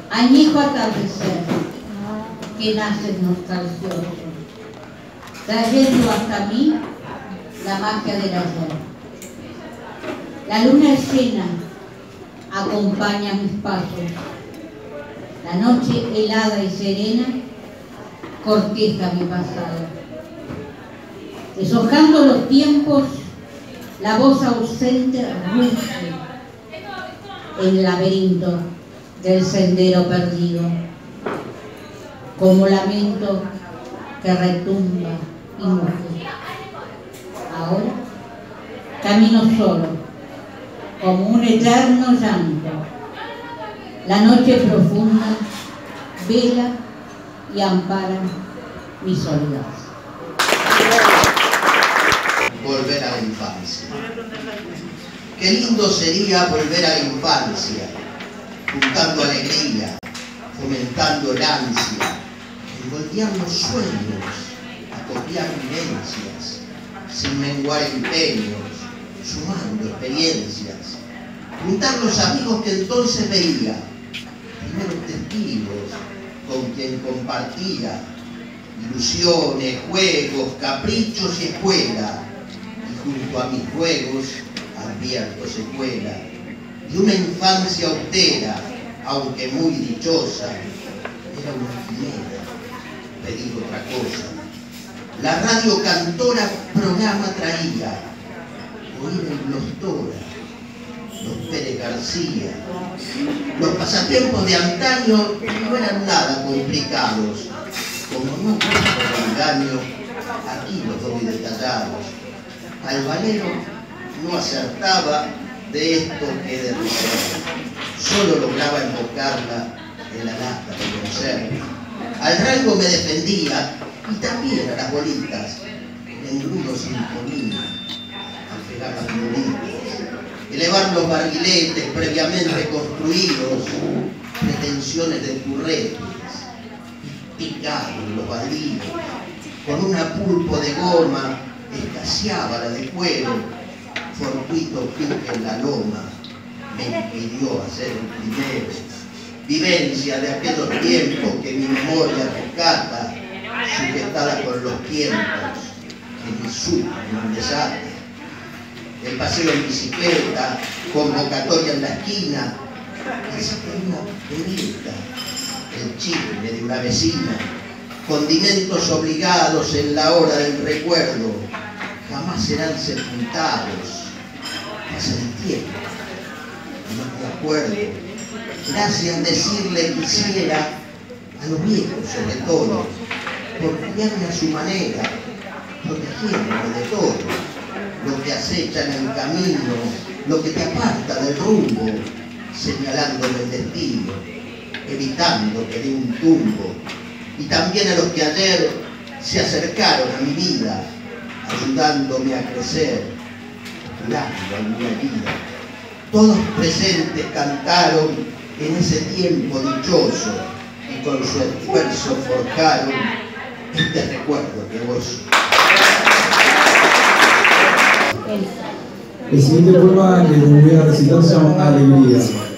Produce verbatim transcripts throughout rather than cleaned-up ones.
añejo atardecer que nace nostalgioso, trayendo hasta mí la magia del ayer. La luna llena acompaña mis pasos, la noche helada y serena corteja mi pasado. Deshojando los tiempos, la voz ausente ruge el laberinto del sendero perdido, como lamento que retumba y muge. Ahora camino solo, como un eterno llanto. La noche profunda vela y ampara mi soledad. Volver a la infancia. Qué lindo sería volver a la infancia, juntando alegría, fomentando el ansia, envolver los sueños, acopiar vivencias, sin menguar empeños, sumando experiencias, juntar los amigos que entonces veía, primeros testigos con quien compartía ilusiones, juegos, caprichos y escuela, y junto a mis juegos advierto secuela de una infancia austera, aunque muy dichosa. Era una quimera pedir otra cosa. La radio cantora programa traía oír el Glostora, los Pérez García. Los pasatiempos de antaño no eran nada complicados, como no por engaño, aquí los doy detallados. Al valero no acertaba de esto que de reserva, solo lograba embocarla en la lata de conserva. Al rango me defendía, y también a las bolitas, el engrudo se imponía al pegar las bolitas, elevar los barriletes previamente construidos, pretensiones de curretes, picados los baldíos, con una pulpo de goma escaseaba la de cuero, fortuito pique en la loma me impidió hacer el primero. Vivencia de aquellos tiempos que mi memoria rescata, sujetada con los tiempos que mi sueño desata. El paseo en bicicleta, convocatoria en la esquina, esa una perita, el chisme de una vecina, condimentos obligados en la hora del recuerdo, jamás serán sepultados. Pasa el tiempo, no me acuerdo. Gracias decirle quisiera a los viejos sobre todo, por criarme a su manera, protegiéndome de todo, lo que acecha en el camino, lo que te aparta del rumbo, señalándome el destino, evitando que dé un tumbo, y también a los que ayer se acercaron a mi vida, ayudándome a crecer, curando alguna vida. Todos presentes cantaron en ese tiempo dichoso y con su esfuerzo forjaron este recuerdo que gozo. El siguiente poema que les voy a recitar se llama Alegría.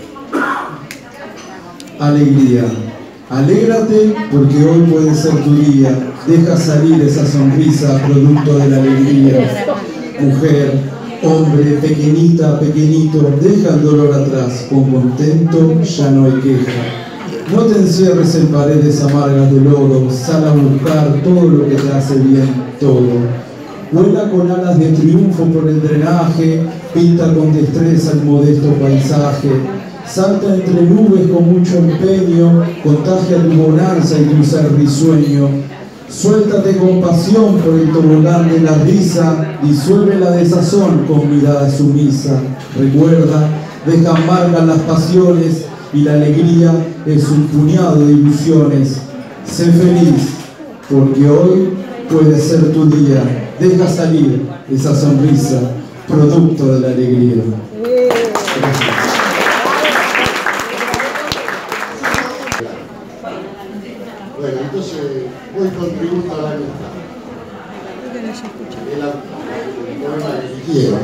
Alegría. Alégrate porque hoy puede ser tu día. Deja salir esa sonrisa producto de la alegría. Mujer, hombre, pequeñita, pequeñito, deja el dolor atrás. Con contento ya no hay queja. No te encierres en paredes amargas de oro. Sal a buscar todo lo que te hace bien, todo. Vuela con alas de triunfo por el drenaje, pinta con destreza el modesto paisaje, salta entre nubes con mucho empeño, contagia tu bonanza y tu ser risueño. Suéltate con pasión por el tobogán de la risa, disuelve la desazón con mirada sumisa. Recuerda, deja marcas las pasiones y la alegría es un puñado de ilusiones. Sé feliz, porque hoy puede ser tu día. Deja salir esa sonrisa, producto de la alegría. Gracias. Bueno, entonces voy con tributo a la amistad. El poema que quiero.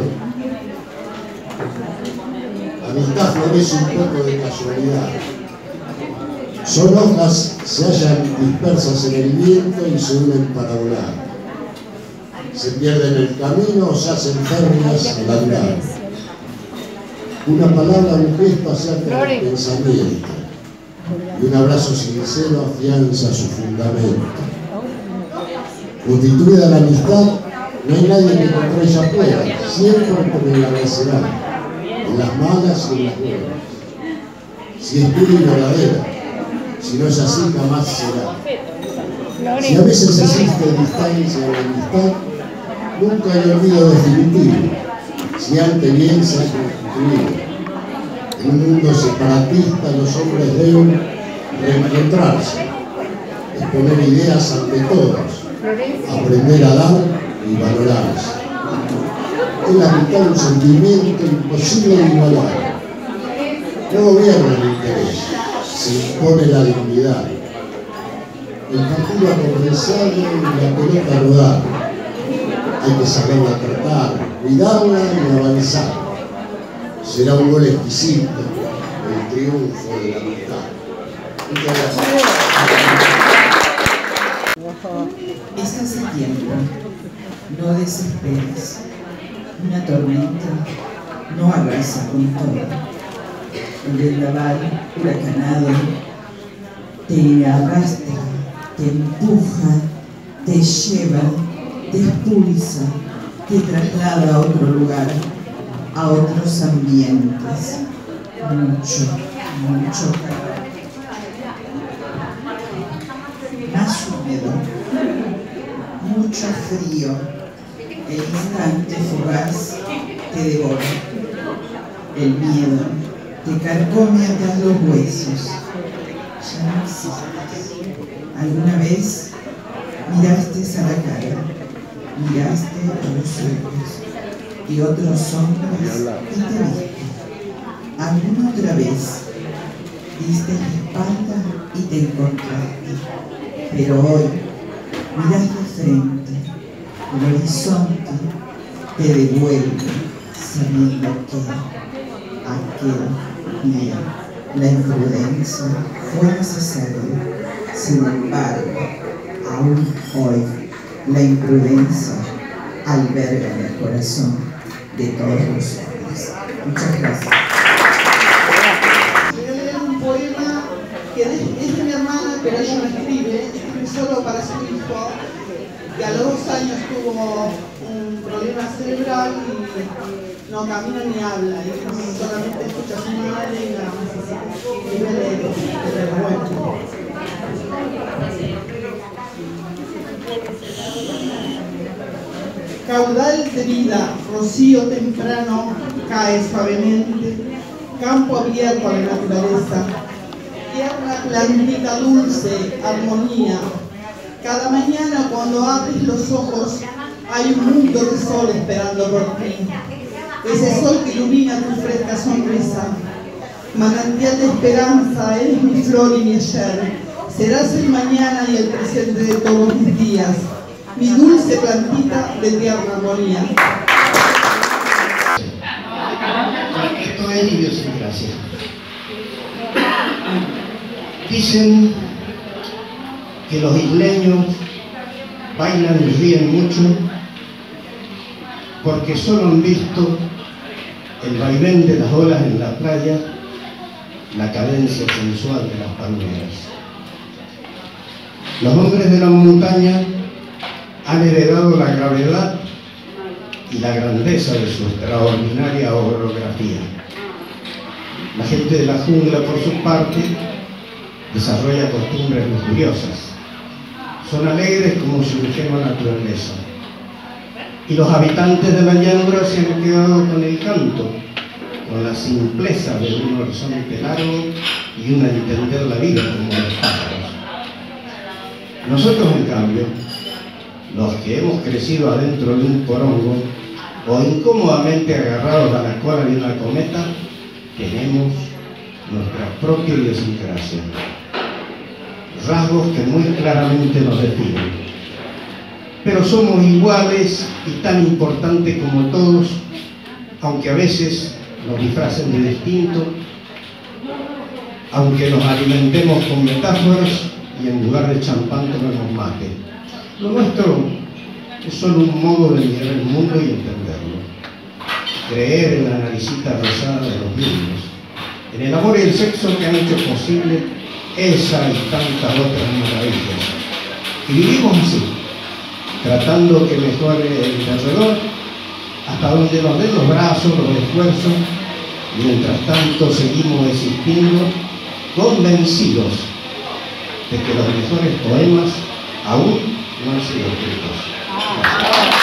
La amistad florece un poco de casualidad. Son hojas que se hallan dispersas en el viento y se unen para volar. Se pierden en el camino o se hacen férreas al andar. Una palabra, un gesto acerca del pensamiento. Y un abrazo sincero afianza su fundamento. Constituida la amistad, no hay nadie que contra ella pueda, siempre permanecerá, en las malas y en las buenas. Si es pura y verdadera, si no es así, jamás será. Si a veces existe distancia en la amistad, nunca hay olvido definitivo, si antes bien se ha constituido. En un mundo separatista, los hombres deben reencontrarse, exponer ideas ante todos, aprender a dar y valorarse. Es la mitad de un sentimiento imposible de igualar. No gobierna el interés, se impone la dignidad. El partido a comenzar y la pelota a rodar. Hay que saberla tratar, cuidarla y avanzar. Será un gol exquisito, el triunfo de la amistad. Muchas gracias. Estás a tiempo, no desesperes. Una tormenta no arrasa con todo. El vendaval huracanado te arrastra, te empuja, te lleva, te expulsa, te traslada a otro lugar, a otros ambientes. Mucho, mucho calor. Más húmedo, mucho frío, el instante fugaz te devora. El miedo te carcome hasta los huesos. Ya no existes. ¿Alguna vez miraste a la cara, miraste a los ojos y otros hombres y te viste? ¿Alguna otra vez diste la espalda y te encontraste? Pero hoy mirás de frente, el horizonte te devuelve sabiendo que aquel día la imprudencia fue necesaria. Sin embargo, aún hoy la imprudencia alberga en el corazón de todos los hombres. Muchas gracias. Voy a leer un poema que es de mi hermana, pero ella no escribe, escribe solo para su hijo, que a los dos años tuvo un problema cerebral y no camina ni habla, y solamente escucha a su madre y nada más. Y me lee, pero bueno. Caudal de vida, rocío temprano, cae suavemente, campo abierto a la naturaleza, tierra plantita dulce, armonía. Cada mañana cuando abres los ojos hay un mundo de sol esperando por ti. Ese sol que ilumina tu fresca sonrisa. Manantial de esperanza, eres mi flor y mi ayer. Serás el mañana y el presente de todos mis días. Mi dulce plantita de tierna armonía. Esto es idiosincrasia. Dicen que los isleños bailan y ríen mucho porque solo han visto el vaivén de las olas en la playa, la cadencia sensual de las palmeras. Los hombres de la montaña han heredado la gravedad y la grandeza de su extraordinaria orografía. La gente de la jungla, por su parte, desarrolla costumbres lujuriosas. Son alegres como su ingenua naturaleza. Y los habitantes de la llanura se han quedado con el canto, con la simpleza de un horizonte largo y un entender la vida como los pájaros. Nosotros, en cambio, los que hemos crecido adentro de un porongo o incómodamente agarrados a la cola de una cometa, tenemos nuestra propia idiosincrasia, rasgos que muy claramente nos definen. Pero somos iguales y tan importantes como todos, aunque a veces nos disfracen de distinto, aunque nos alimentemos con metáforas y en lugar de champán tomemos mate. Lo nuestro es solo un modo de mirar el mundo y entenderlo. Creer en la naricita rosada de los niños, en el amor y el sexo que han hecho posible esa y tantas otras maravillas. Y vivimos así, tratando que mejore el alrededor, hasta donde nos den los brazos, los esfuerzos. Mientras tanto seguimos existiendo, convencidos de que los mejores poemas aún no han sido escritos.